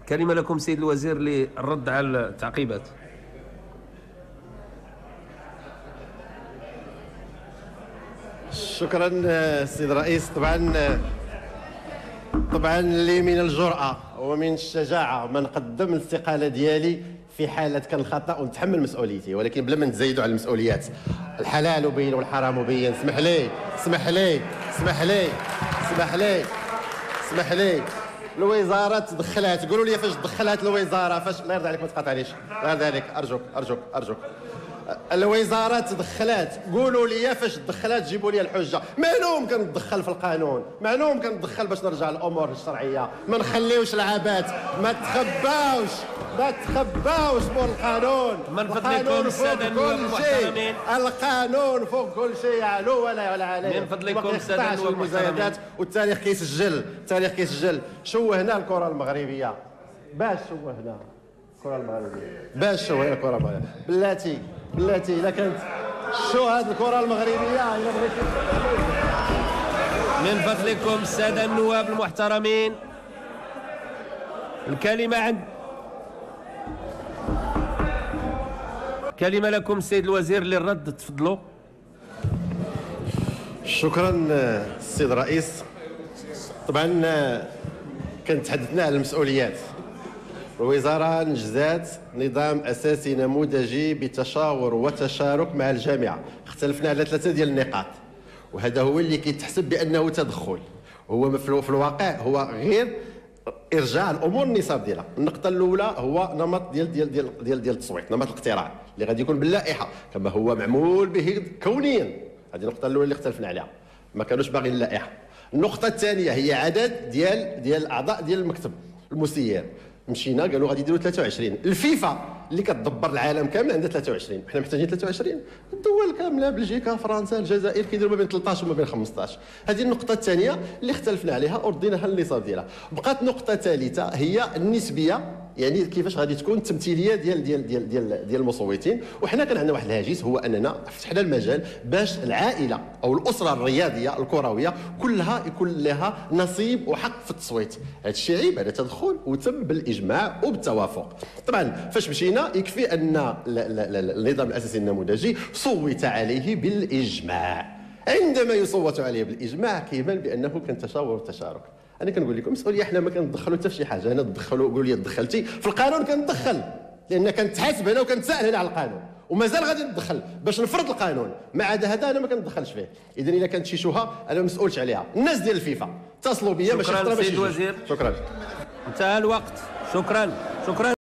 كلمة لكم سيد الوزير للرد على التعقيبات. شكرا السيد الرئيس. طبعا لي من الجرأة ومن الشجاعة ما نقدم الاستقالة ديالي في حالة كان الخطأ ونتحمل مسؤوليتي، ولكن بلا ما نزيدوا على المسؤوليات. الحلال بين والحرام بين. اسمح لي الوزارة تدخلات. قولوا لي فاش دخلات الوزارة، فاش الله يرضى عليك ما تقاطعنيش، الله يرضى عليك، أرجوك. الوزارة تدخلات، قولوا لي فاش تدخلات جيبوا لي الحجة. معلوم كنتدخل في القانون، معلوم كنتدخل باش نرجع الأمور الشرعية، ما نخليوش العبات، ما تخباوش مول القانون. من فضلكم السادة النواب المحترمين، القانون فوق كل شيء يعلو ولا يعلى عليه. من فضلكم السادة النواب المحترمين، والتاريخ كيسجل. شوهنا الكرة المغربية. باش شوهنا الكرة المغربية. بلاتي الا كانت شو هاد الكرة المغربية الا بغيتي. من فضلكم السادة النواب المحترمين، الكلمة عند كلمة لكم السيد الوزير للرد، تفضلوا. شكرا السيد الرئيس. طبعا تحدثنا على المسؤوليات. الوزارة نجزات نظام أساسي نموذجي بتشاور وتشارك مع الجامعة. اختلفنا على 3 ديال النقاط، وهذا هو اللي كيتحسب بأنه تدخل. هو في الواقع هو غير ارجاع الامور النصاب ديالها. النقطه الاولى هو نمط ديال التصويت، نمط الاقتراع اللي غادي يكون باللائحه كما هو معمول به كونيا. هذه النقطه الاولى اللي اختلفنا عليها، ما كانوش باغيين اللائحه. النقطه الثانيه هي عدد ديال الاعضاء ديال المكتب المسير. مشينا قالوا غادي يديروا 23. الفيفا اللي كتدبر العالم كامل عندها 23، حنا محتاجين 23. الدول كامله بلجيكا فرنسا الجزائر كيديروا ما بين 13 وما بين 15. هذه النقطه الثانيه اللي اختلفنا عليها ورديناها النصاب ديالها. بقات نقطه ثالثه هي النسبيه، يعني كيفاش غادي تكون التمثيليه ديال المصوتين. وحنا كان عندنا واحد الهاجس، هو اننا فتحنا المجال باش العائله او الاسره الرياضيه الكرويه كلها يكون لها نصيب وحق في التصويت. هذا الشيء عيب، هذا تدخل وتم بالاجماع وبالتوافق. طبعا فاش مشينا يكفي ان النظام الاساسي النموذجي صوت عليه بالاجماع. عندما يصوت عليه بالاجماع كيبان بانه كان تشاور وتشارك. انا كنقول لكم مسؤوليه، حنا ما كندخلوا حتى في شي حاجه. انا تدخلوا قول لي دخلتي في القانون كندخل، لان كنتحاسب هنا وكنتسال هنا على القانون، ومازال غادي ندخل باش نفرض القانون. ما عدا هذا انا ما كندخلش فيه. اذا الا كانت شي شبهه انا ما مسؤولش عليها. الناس ديال الفيفا اتصلوا بيا باش شكرا سيد الوزير. شكرا. انتهى الوقت. شكرا.